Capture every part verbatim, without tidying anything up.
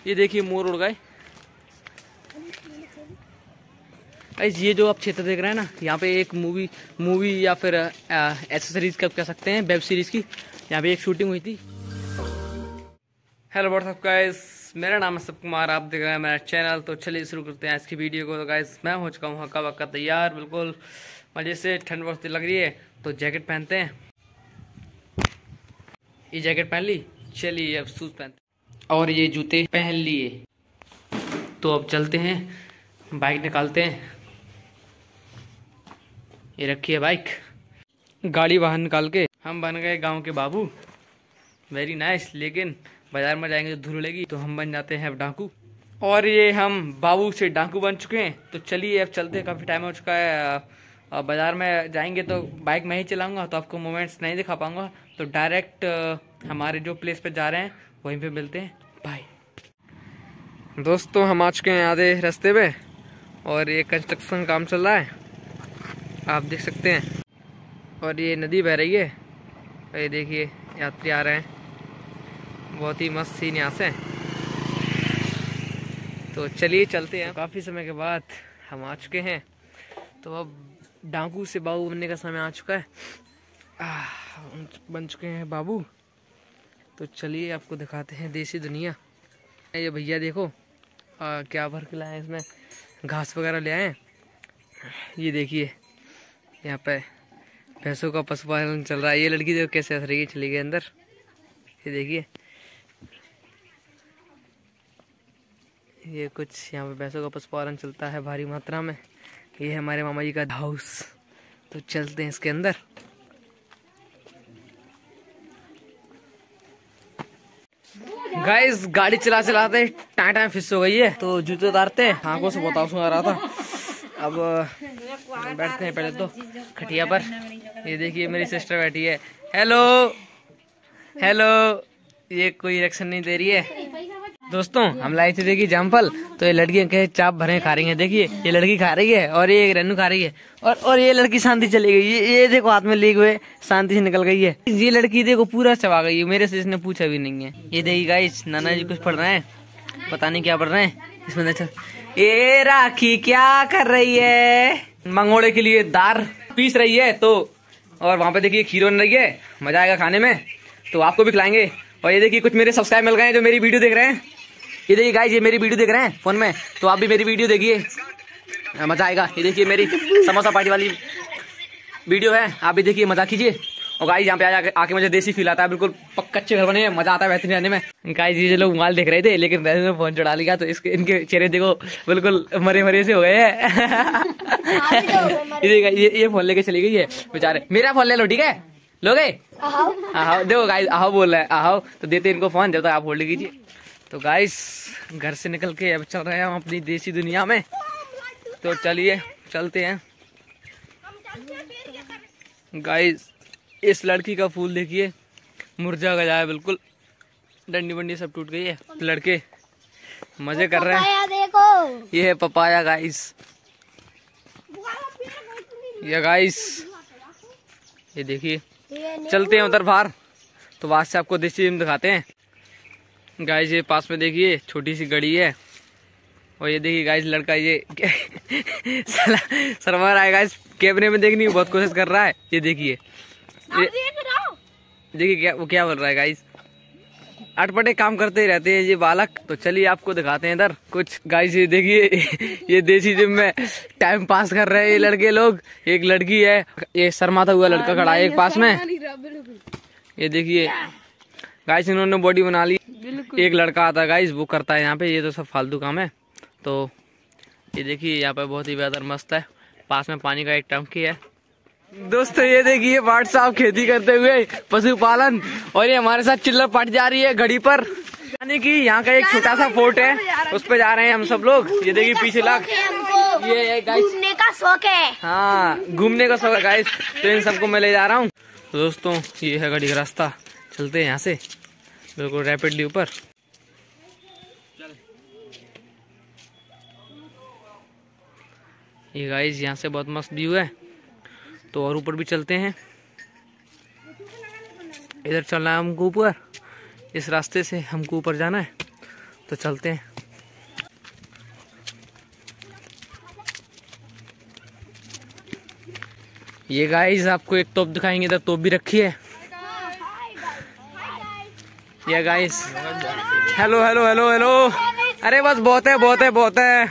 ये देखिए मोर उड़ गए। गाइस ये जो आप क्षेत्र देख रहे हैं ना, यहाँ पे एक मूवी मूवी या फिर एक्सेसरीज का कह सकते हैं, वेब सीरीज की यहाँ पे एक शूटिंग हुई थी। हेलो व्हाट्सअप गाइस, मेरा नाम है सब कुमार, आप देख रहे हैं मेरा चैनल। तो चलिए शुरू करते हैं आज की वीडियो को। तो गाइस मैं हो चुका हूँ हक्का बक्का तैयार, बिल्कुल मजे से। ठंड बहुत लग रही है तो जैकेट पहनते हैं। ये जैकेट पहन ली, चलिए अब शूज पहनते और ये जूते पहन लिए। तो अब चलते हैं, बाइक निकालते हैं। ये रखी है बाइक, गाड़ी बाहर निकाल के हम बन गए गांव के बाबू। Very nice. लेकिन बाजार में जाएंगे तो धूल उड़ेगी, तो हम बन जाते हैं अब डाकू। और ये हम बाबू से डाकू बन चुके हैं। तो चलिए अब चलते हैं, काफ़ी टाइम हो चुका है। बाजार में जाएंगे तो बाइक मैं ही चलाऊंगा, तो आपको मोमेंट्स नहीं दिखा पाऊंगा। तो डायरेक्ट हमारे जो प्लेस पे जा रहे हैं वहीं पे मिलते हैं। बाय दोस्तों, हम आ चुके हैं आधे रास्ते पे और ये कंस्ट्रक्शन काम चल रहा है, आप देख सकते हैं। और ये नदी बह रही है, ये देखिए यात्री आ रहे हैं। बहुत ही मस्त सीन यहाँ से। तो चलिए चलते हैं। काफ़ी समय के बाद हम आ चुके हैं, तो अब डाकू से बाबू बनने का समय आ चुका है। आ, बन चुके हैं बाबू। तो चलिए आपको दिखाते हैं देसी दुनिया। ये भैया देखो आ, क्या भर के लाए हैं, इसमें घास वगैरह ले आए हैं। ये देखिए यहाँ पे भैंसों का पशुपालन चल रहा है। ये लड़की देखो कैसे हंस रही है, चली गई अंदर। ये देखिए ये कुछ यहाँ पे भैंसों का पशुपालन चलता है भारी मात्रा में। ये है हमारे मामा जी का हाउस। तो चलते हैं इसके अंदर। गाइस गाड़ी चला चलाते टाइम टाइम फिस हो गई है, तो जूते उतारते हैं। आंखों से बहुत आंसू आ रहा था। अब बैठते हैं पहले तो खटिया पर। ये देखिए मेरी सिस्टर बैठी है। Hello hello. ये कोई रिएक्शन नहीं दे रही है। दोस्तों हम लाए थे देखिए जामफल, तो ये लड़कियां कहे चाप भरे खा रही हैं। देखिए ये लड़की खा रही है और ये रन्नू खा रही है। और और ये लड़की शांति चली गई। ये, ये देखो हाथ में लिए हुए शांति से निकल गई है। ये लड़की देखो पूरा चबा गई है, मेरे से इसने पूछा भी नहीं है। ये देखिए गाइस नाना जी कुछ पढ़ रहे हैं, पता नहीं क्या पढ़ रहे हैं इसमें। अच्छा ये राखी क्या कर रही है, मंगोड़े के लिए दार पीस रही है। तो और वहाँ पे देखिए खीर बन रही है, मजा आएगा खाने में, तो आपको भी खिलाएंगे। और ये देखिए कुछ मेरे सब्सक्राइब मिल गए हैं जो मेरी वीडियो देख रहे हैं। ये देखिए गाइस ये मेरी वीडियो देख रहे हैं फोन में, तो आप भी मेरी वीडियो देखिए, मजा आएगा। ये देखिए मेरी समोसा पार्टी वाली वीडियो है, आप भी देखिए, मजा कीजिए। और गाइस यहाँ पे आके आके मुझे देसी फील आता है, बिल्कुल कच्चे घर बने हैं, मजा आता है बेहतरीन रहने में। गाइस ये लोग मोबाइल देख रहे थे, लेकिन मैंने फोन चढ़ा लिया, तो इसके इनके चेहरे देखो बिल्कुल मरे मरे से हो गए हैं। ये ये ये फोन लेके चली गई है बेचारे। मेरा फोन ले लो, ठीक है, लोगे? आओ देखो गाइस, आओ बोल रहा है, आओ तो देते इनको फोन, जब तक आप होल्ड कीजिए। तो गाइस घर से निकल के अब चल रहे हैं हम अपनी देसी दुनिया में। तो चलिए चलते हैं। गाइस इस लड़की का फूल देखिए, मुरझा गया है बिल्कुल, डंडी बंडी सब टूट गई है। लड़के मजे कर रहे हैं। देखो ये है पपाया गाइस। ये गाइस ये देखिए, चलते हैं उधर बाहर, तो वहां से आपको देसी दिखाते हैं। गाइस ये पास में देखिए छोटी सी गड़ी है। और ये देखिए गाइस लड़का ये शर्मा रहा है गाइस, कैमरे में देखने की बहुत कोशिश कर रहा है। ये देखिए देखिए क्या वो क्या बोल रहा है गाइस, अटपटे काम करते ही रहते हैं ये बालक। तो चलिए आपको दिखाते हैं इधर कुछ। गाइस ये देखिए ये देसी जिम में टाइम पास कर रहे हैं ये लड़के लोग। एक लड़की है, ये शर्माता हुआ लड़का खड़ा है एक पास में। ये देखिए गाइस इन्होंने बॉडी बना ली। एक लड़का आता है गाइस, वो करता है यहाँ पे, ये तो सब फालतू काम है। तो ये देखिए यहाँ पे बहुत ही बेहतर मस्त है, पास में पानी का एक टंकी है। दोस्तों ये देखिए बाट साहब खेती करते हुए पशुपालन, और ये हमारे साथ चिल्लर पट जा रही है घड़ी पर। यानी कि यहाँ का एक छोटा सा फोर्ट है, उस पे जा रहे हैं हम सब लोग। ये देखिए पीछे लाख, ये घूमने का शौक है। हाँ घूमने का शौक है गाइस, तो इन सबको मैं ले जा रहा हूँ। तो दोस्तों ये है घड़ी का रास्ता, चलते हैं यहाँ से बिल्कुल रैपिडली ऊपर। ये गाइस यहाँ से बहुत मस्त व्यू है, तो और ऊपर भी चलते हैं। इधर चलना है हमको ऊपर, इस रास्ते से हमको ऊपर जाना है। तो चलते हैं। ये गाइस आपको एक तोप दिखाएंगे, इधर तोप भी रखी है। ये guys hello hello hello hello, अरे बस बहुत है बहुत है बहुत है।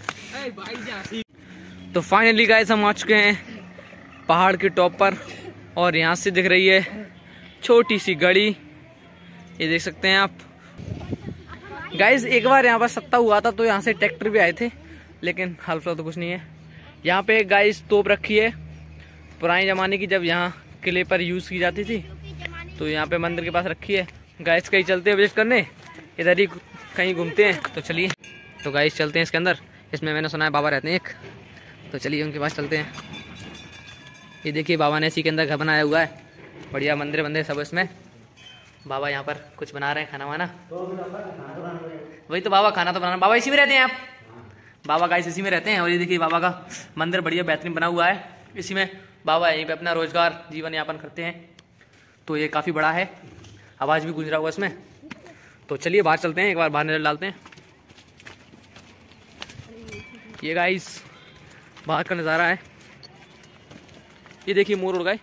तो फाइनली गाइस हम आ चुके हैं पहाड़ के टॉप पर, और यहाँ से दिख रही है छोटी सी गड़ी, ये देख सकते हैं आप गाइस। एक बार यहाँ पर सत्ता हुआ था तो यहाँ से ट्रैक्टर भी आए थे, लेकिन हाल फिलहाल तो कुछ नहीं है। यहाँ पे एक गाइस तोप रखी है पुराने जमाने की, जब यहाँ किले पर यूज की जाती थी, तो यहाँ पे मंदिर के पास रखी है। गाइस कहीं चलते हैं विजिट करने, इधर ही कहीं घूमते हैं, तो चलिए। तो गाइस चलते हैं इसके अंदर, इसमें मैंने सुना है बाबा रहते हैं एक, तो चलिए उनके पास चलते हैं। ये देखिए बाबा ने इसी के अंदर घर बनाया हुआ है, बढ़िया मंदिर मंदिर सब इसमें। बाबा यहाँ पर कुछ बना रहे हैं खाना वाना, वही तो बाबा खाना तो बनाना। बाबा इसी में रहते हैं आप? बाबा गाइस इसी में रहते हैं। और ये देखिए बाबा का मंदिर बढ़िया बेहतरीन बना हुआ है, इसी में बाबा यहीं पे अपना रोजगार जीवन यापन करते हैं। तो ये काफ़ी बड़ा है, आवाज़ भी गूंज रहा हुआ इसमें। तो चलिए बाहर चलते हैं, एक बार बाहर नजर डालते हैं। ये गाइस बाहर का नज़ारा है, ये देखिए मोर उड़ गए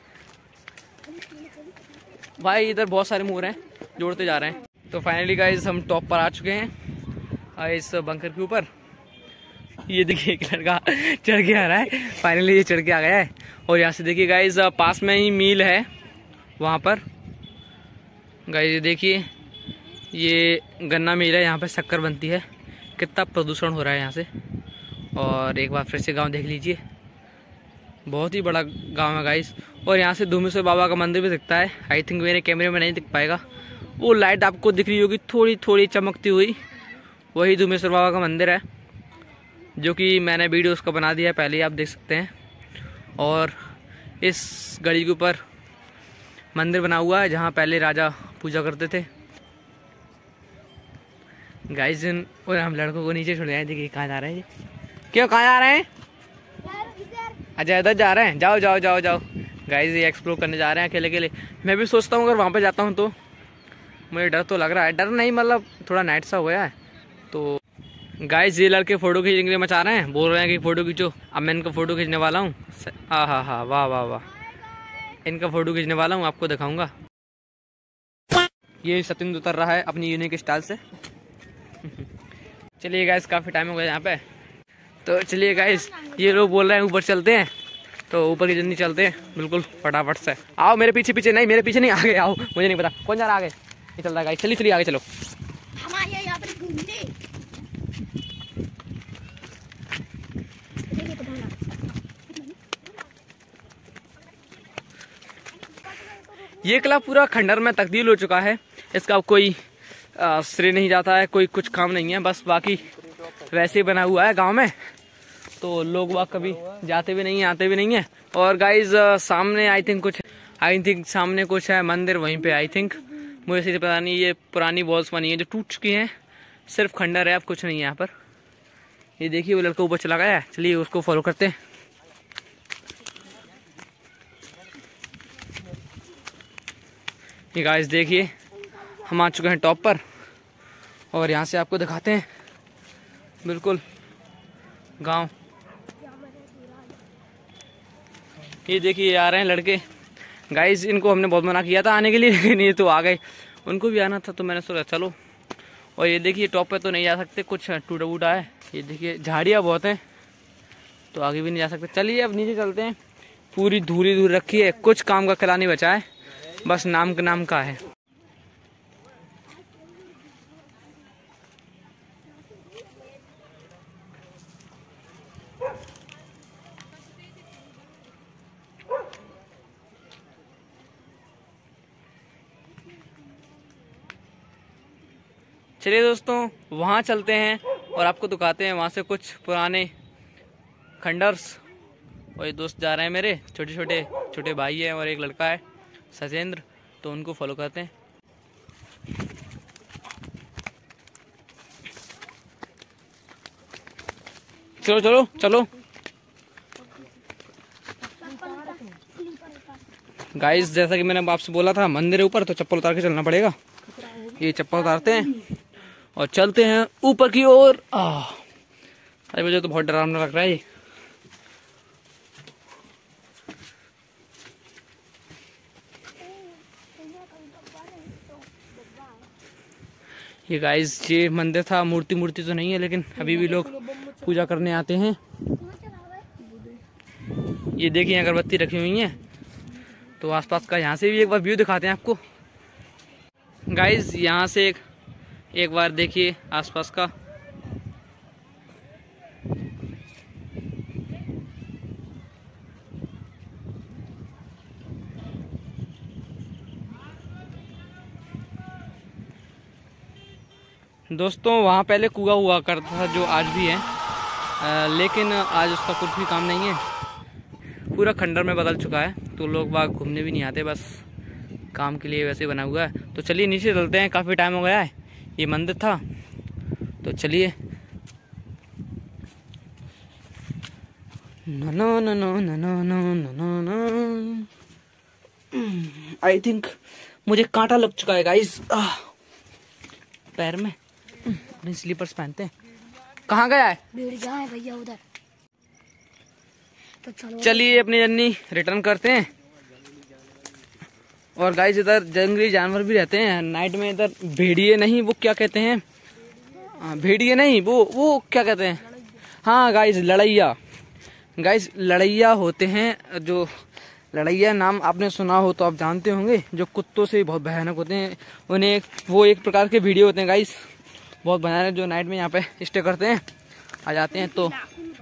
भाई, इधर बहुत सारे मोर हैं जो उड़ते जा रहे हैं। तो फाइनली गाइस हम टॉप पर आ चुके हैं इस बंकर के ऊपर। ये देखिए एक लड़का चढ़ के आ रहा है, फाइनली ये चढ़ के आ गया है। और यहाँ से देखिए गाइस पास में ही मील है, वहाँ पर गाइस ये देखिए ये गन्ना मिल है, यहाँ पे शक्कर बनती है। कितना प्रदूषण हो रहा है यहाँ से। और एक बार फिर से गांव देख लीजिए, बहुत ही बड़ा गांव है गाइस। और यहाँ से धूमेश्वर बाबा का मंदिर भी दिखता है, आई थिंक मेरे कैमरे में नहीं दिख पाएगा। वो लाइट आपको दिख रही होगी थोड़ी थोड़ी चमकती हुई, वही धूमेश्वर बाबा का मंदिर है, जो कि मैंने वीडियो उसका बना दिया है पहले ही, आप देख सकते हैं। और इस गली के ऊपर मंदिर बना हुआ है जहाँ पहले राजा पूजा करते थे गाइस। और हम लड़कों को नीचे छोड़ आए, देखिए कहाँ जा रहे हैं ये, क्यों कहाँ जा रहे हैं? अच्छा इधर जा रहे हैं, जाओ जाओ जाओ जाओ गाइस, ये एक्सप्लोर करने जा रहे हैं अकेले अकेले। मैं भी सोचता हूँ अगर वहाँ पे जाता हूँ तो मुझे डर तो लग रहा है, डर नहीं मतलब थोड़ा नाइट सा हो गया है। तो गाइस ये लड़के फोटो खींचने के लिए मचा रहे हैं, बोल रहे हैं कि फोटो खींचो। अब मैं इनका फोटो खींचने वाला हूँ। हाँ हाँ हाँ वाह वाह वाह, इनका फोटो खींचने वाला हूँ, आपको दिखाऊंगा। ये सत्येंद्र उतर रहा है अपनी यूनिक स्टाइल से। चलिए गाइस काफ़ी टाइम हो गया यहाँ पे, तो चलिए गाइस ये लोग बोल रहे हैं ऊपर चलते हैं, तो ऊपर की जल्दी चलते हैं बिल्कुल फटाफट से। आओ मेरे पीछे पीछे, नहीं मेरे पीछे नहीं, आगे आओ, मुझे नहीं पता कौन जा रहा है आगे। ये चल रहा है गाइस, चलिए चलिए आगे चलो। ये किला पूरा खंडर में तब्दील हो चुका है, इसका कोई श्रेय नहीं जाता है, कोई कुछ काम नहीं है, बस बाकी वैसे ही बना हुआ है गांव में। तो लोग वहाँ कभी जाते भी नहीं है, आते भी नहीं है। और गाइज सामने आई थिंक कुछ आई थिंक सामने कुछ है मंदिर, वहीं पे आई थिंक, मुझे सीधे पता नहीं। ये पुरानी वॉल्स बनी है जो टूट चुकी हैं, सिर्फ खंडर है, अब कुछ नहीं है यहाँ पर। ये देखिए वो लड़का ऊपर चला गया है, चलिए उसको फॉलो करते हैं। ये गाइस देखिए हम आ चुके हैं टॉप पर, और यहाँ से आपको दिखाते हैं बिल्कुल गांव। ये देखिए आ रहे हैं लड़के गाइस, इनको हमने बहुत मना किया था आने के लिए, लेकिन ये तो आ गए। उनको भी आना था तो मैंने सोचा चलो। और ये देखिए टॉप पे तो नहीं जा सकते, कुछ टूटा फूटा है। ये देखिए झाड़ियाँ बहुत हैं, तो आगे भी नहीं जा सकते। चलिए अब नीचे चलते हैं, पूरी धूरी धूल रखी है, कुछ काम का किला नहीं बचा है, बस नाम के नाम का है। चलिए दोस्तों वहाँ चलते हैं और आपको दिखाते हैं वहाँ से कुछ पुराने खंडर्स। और ये दोस्त जा रहे हैं मेरे, छोटे छोटे छोटे भाई हैं और एक लड़का है सत्येंद्र, तो उनको फॉलो करते हैं। चलो चलो चलो गाइस, जैसा कि मैंने आपसे बोला था मंदिर है ऊपर, तो चप्पल उतार के चलना पड़ेगा। ये चप्पल उतारते हैं और चलते हैं ऊपर की ओर। अरे मुझे तो बहुत डरावना लग रहा है ये। ये गाइस ये मंदिर था, मूर्ति मूर्ति तो नहीं है लेकिन अभी भी लोग पूजा करने आते हैं। ये देखिए अगरबत्ती रखी हुई है। तो आसपास का यहाँ से भी एक बार व्यू दिखाते हैं आपको। गाइस यहाँ से एक एक बार देखिए आसपास का। दोस्तों वहाँ पहले कुआं हुआ करता था जो आज भी है, आ, लेकिन आज उसका कुछ भी काम नहीं है, पूरा खंडर में बदल चुका है। तो लोग बाग घूमने भी नहीं आते, बस काम के लिए वैसे बना हुआ है। तो चलिए नीचे चलते हैं, काफ़ी टाइम हो गया है। ये मंदिर था तो चलिए। आई थिंक मुझे कांटा लग चुका है गाइस पैर में। अपने स्लीपर्स पहनते हैं। कहाँ गया है भैया उधर। तो चलिए अपनी जर्नी रिटर्न करते हैं। और गाइस इधर जंगली जानवर भी रहते हैं नाइट में। इधर भेड़िए नहीं, वो क्या कहते हैं, भेड़िए नहीं, वो वो क्या कहते हैं, हाँ गाइस लड़ैया। गाइस लड़ैया होते हैं, जो लड़ैया नाम आपने सुना हो तो आप जानते होंगे, जो कुत्तों से बहुत भयानक होते हैं। उन्हें एक, वो एक प्रकार के भेड़िए होते हैं गाइस, बहुत भयानक, जो नाइट में यहाँ पे स्टे करते हैं, आ जाते हैं। तो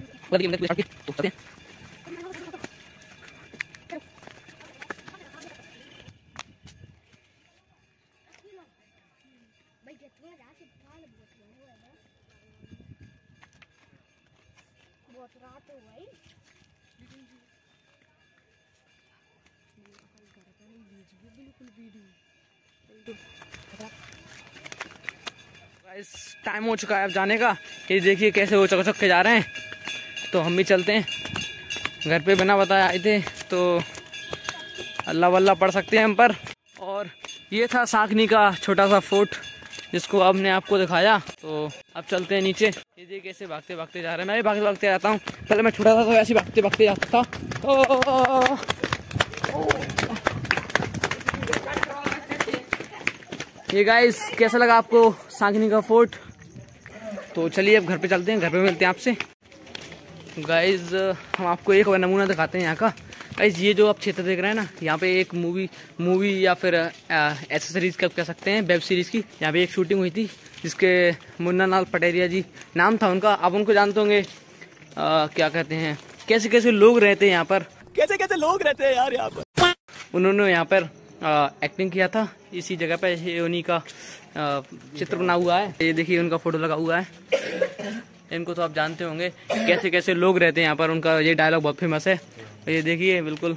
टाइम हो चुका है अब जाने का। ये देखिए कैसे वो चक चक के जा रहे हैं। तो हम भी चलते हैं। घर पे बिना बताए आए थे तो अल्लाह वल्लाह पढ़ सकते हैं हम पर। और ये था सांकनी का छोटा सा फोर्ट जिसको अब ने आपको दिखाया। तो अब चलते हैं नीचे। ये देखिए कैसे भागते भागते जा रहे हैं। मैं भी भागते भागते जाता हूँ। पहले मैं छोटा था तो ऐसे भागते भागते जाता था। ओ, ओ, ओ, ओ, ये गाइस कैसा लगा आपको सांकनी का फोर्ट। तो चलिए अब घर पे चलते हैं, घर पे मिलते हैं आपसे। गाइस हम आपको एक नमूना दिखाते हैं यहाँ का। गाइस ये जो आप क्षेत्र देख रहे हैं ना, यहाँ पे एक मूवी मूवी या फिर एसेसरीज का कह सकते हैं, वेब सीरीज की यहाँ पे एक शूटिंग हुई थी, जिसके मुन्ना लाल पटेरिया जी नाम था उनका। आप उनको जानते होंगे। आ, क्या कहते हैं, कैसे कैसे लोग रहते हैं यहाँ पर, कैसे कैसे लोग रहते हैं यार यहाँ पर। उन्होंने यहाँ पर एक्टिंग किया था इसी जगह पे। ये उन्हीं का आ, चित्र बना हुआ है। ये देखिए उनका फोटो लगा हुआ है। इनको तो आप जानते होंगे, कैसे कैसे लोग रहते हैं यहाँ पर। उनका ये डायलॉग बहुत फेमस है। ये देखिए बिल्कुल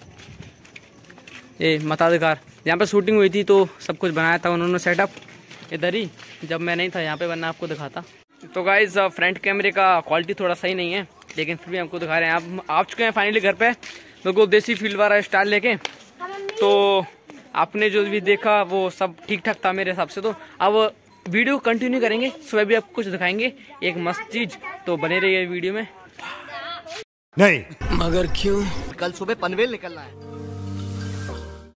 ये मताधिकार, यहाँ पे शूटिंग हुई थी तो सब कुछ बनाया था उन्होंने सेटअप इधर ही, जब मैं नहीं था यहाँ पे, वरना आपको दिखाता। तो गाइस फ्रंट कैमरे का क्वालिटी थोड़ा सही नहीं है, लेकिन फिर भी हमको दिखा रहे हैं। आप आ चुके हैं फाइनली घर पे, बिल्कुल देसी फील्ड वाला स्टाइल लेके। तो आपने जो भी देखा वो सब ठीक ठाक था मेरे हिसाब से। तो अब वीडियो कंटिन्यू करेंगे, सुबह भी आपको कुछ दिखाएंगे एक मस्त चीज। तो बने रहिए वीडियो में। नहीं मगर क्यों, कल सुबह पनवेल निकलना है।